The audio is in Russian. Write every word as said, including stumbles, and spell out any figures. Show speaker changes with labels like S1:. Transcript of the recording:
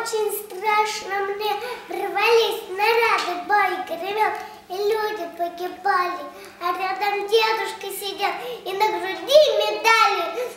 S1: очень страшно мне. Рвались снаряды, бой гремел, и люди погибали. А рядом дедушка сидел, и на груди медали